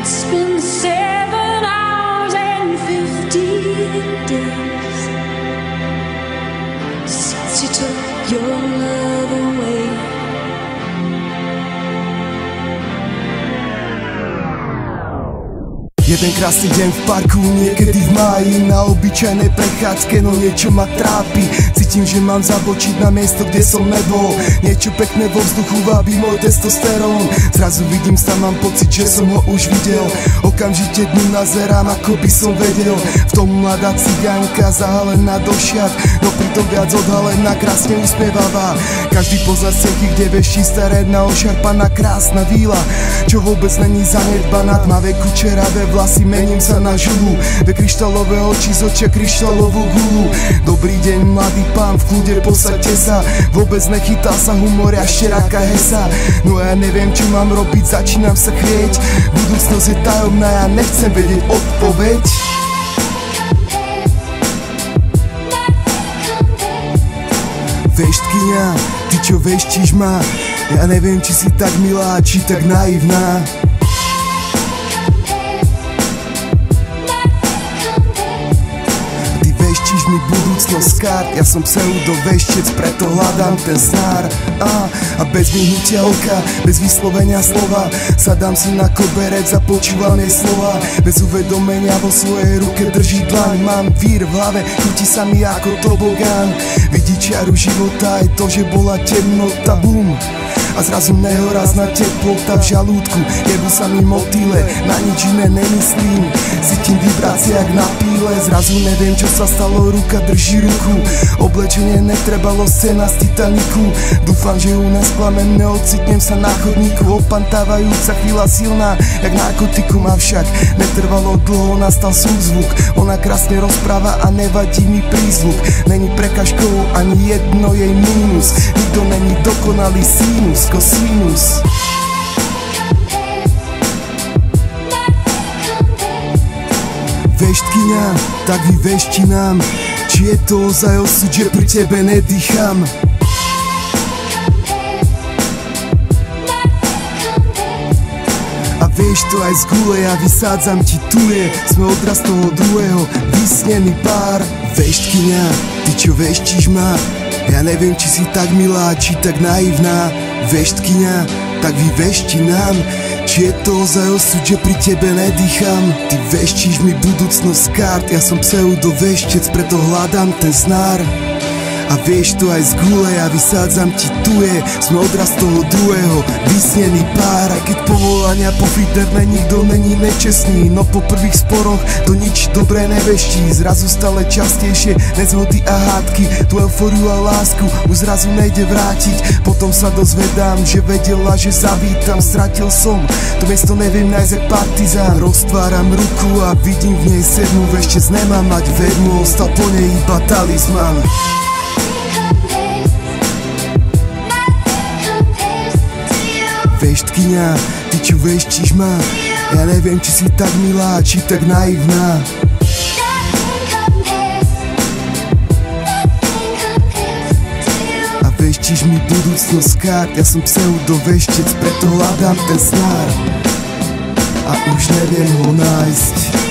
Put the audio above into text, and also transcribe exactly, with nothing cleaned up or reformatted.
It's been seven hours and fifty days since you took your love away. Jeden krásny deň v parku, niekedy v máji, na obyčajnej prechádzke, no niečo ma trápi. Cítim, že mám zabočiť na miesto, kde som nebol. Niečo pekné vo vzduchu vábi môj testosterón. Zrazu vidím sa, mám pocit, že som ho už videl. Okamžite dnu nazerám, ako by som vedel. V tom mladá cigánka, zahalená do šiat, no pritom viac odhalená, krásne usmievavá. Každý pozná scénky, kde veští staredná, ošarpaná, krásna víla, čo vôbec není zanedbaná. Tmavé kučeravé vlasy, mením sa na žulu, ve kryštálové oči, z očia kryštálovú gulu. Dobrý deň, mladý pán, v kľude posaďte sa, vôbec nechytá sa humor, ja šteráka hesa. No ja neviem, čo mám robiť, začínam sa chrieť. Budúcnosť je tajomná, ja nechcem vedieť odpoveď. Veštkyňa, ty čo veštíš ma, ja neviem, či si tak milá, či tak naivná. Veštíš mi budúcnosť z kart, ja som pseudoveštec, preto hľadám ten snár. A, a bez vyhnutia oka, bez vyslovenia slova, sadám si na koberec a počúvam jej slova. Bez uvedomenia vo svojej ruke drží dlaň, mám vír v hlave, krúti sa mi ako tobogán. Vidí čiaru života, aj to, že bola temnota, bum. A zrazu nehorázna teplota v žalúdku, jebu sa mi motýle, na nič iné nemyslím. Cítim vibrácie jak na píle, zrazu neviem, čo sa stalo, ruka drží ruku. Oblečenie netrebalo, scéna z Titaniku. Dúfam, že u nás plamen neocitnem sa na chodníku. Opantávajúca chvíľa silná, jak narkotikum, avšak netrvalo dlho, nastal súzvuk. Ona krásne rozpráva a nevadí mi prízvuk. Není prekažkou ani jedno jej mínus, nikto není dokonalý sinus, kosinus. Veštkyňa, tak vyvešti nám, či je to ozaj osud, že pri tebe nedýcham. A vieš to aj z gule, ja vysádzam ti tuje, sme odraz toho druhého, vysnený pár. Veštkyňa, ty čo veštíš ma, ja neviem, či si tak milá, či tak naivná. Veštkyňa, tak vyvešti nám, či je to ozaj osud, že pri tebe nedýcham. Ty veštíš mi budúcnosť z kart, ja som pseudoveštec, preto hľadám ten snár. A vieš to aj z gule, ja vysádzam ti tuje, sme odraz toho druhého, vysnený pár. Aj keď povolania po fiterne nikto není nečestný, no po prvých sporoch to nič dobré neveští. Zrazu stále častejšie nezhody a hádky, tú eufóriu a lásku už zrazu nejde vrátiť. Potom sa dozvedám, že vedela, že zavítam, stratil som to miesto, neviem nájsť jak partizán. Roztváram ruku a vidím v nej sedmu, veštec nemá mať vedmu, ostal po nej iba talizman. Veštkyňa, ty čo veštíš ma, ja neviem, či si tak milá, či tak naivná. A veštíš mi budúcnosť z kart, ja som pseudoveštec, preto hľadám ten snár a už neviem ho nájsť.